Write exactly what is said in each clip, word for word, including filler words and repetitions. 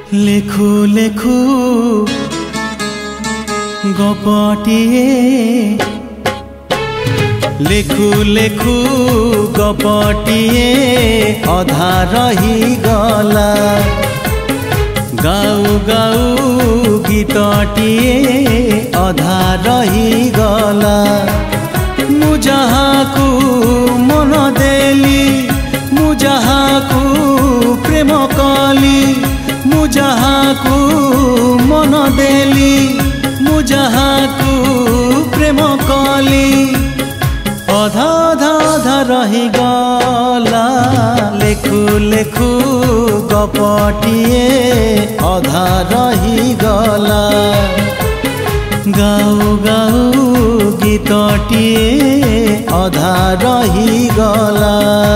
लेखु लेखु गपटिए लेखु लेखु गपटिए अधा रही गला गाऊ गाऊ गीतटिए अधा रही गला मु जहाकू मन देली मु जहाकू प्रेम कली मु जहाकू मन देली मु जहाकू प्रेम कली अधा अधा अधा रही गला लेखु लेखु गपटिए अधा रही गला गाऊ गाऊ गीतटिए अधा रही गला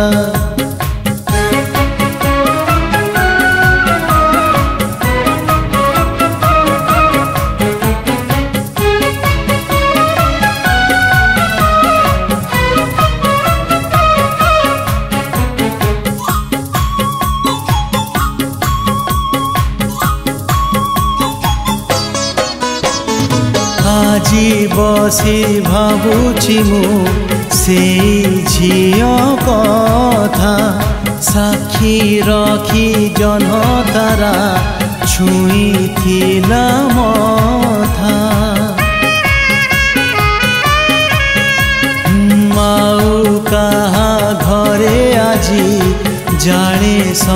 आजी बसी भाबुछि मु से झियो कथा साक्षी रखी जनतारा छुई थिला मथा माऊ कहा घरे आजी जाने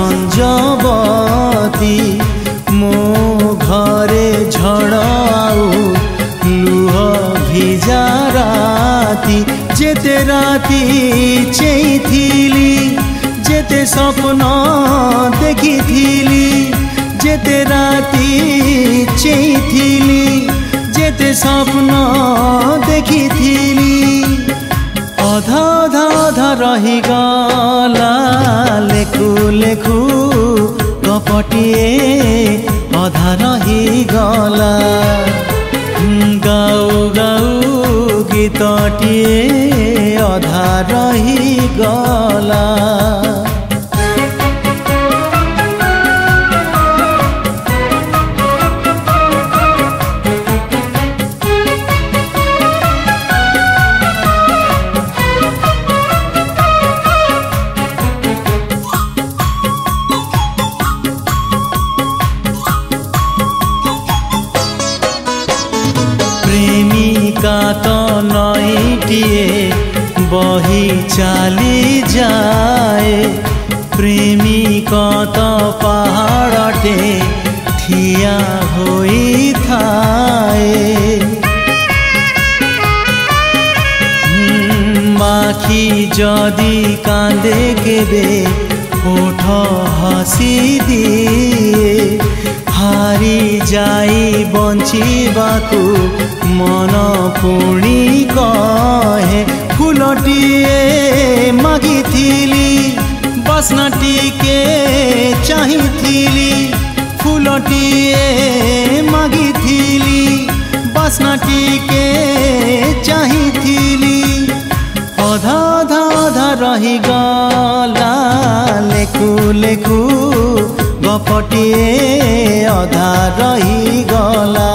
संजबती मो घरे झड़ आऊ लुह भिजा राती जेते राती चेइथिली जेते सपन देखिथिली जेते राती चेइथिली जेते सपन देखिथिली अधा अधा अधा रही गला लेखु लेखु गपटिए अधा रही गला गाऊ गाऊ गीतटिए अधा रही गला प्रेमिका तो नईटिए बही चली जाए प्रेमिक तो पहाड़टे ठिया होई थाए माखी जदी कांदे केबे ओठ हसी दिए हारी जाई बंचिबाकू मन पुणी कहे फूलटिए मागिथिली बास्नाटिके चाहिथिली फूलटिए मागिथिली बास्नाटिके चाहिथिली अधा अधा अधा रही गला लेखु लेखु गपटिए अधा रही गला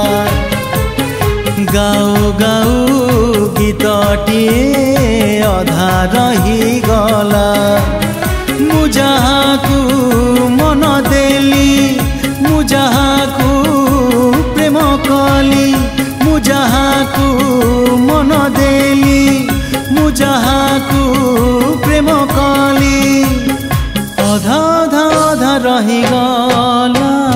गाऊ गाऊ गीतटिए अधा रही गला मु जहाकू मन देली मु जहाकू प्रेम कली मु जहाकू मन देली मु जहाकू प्रेम कली अधा अधा अधा रही गला।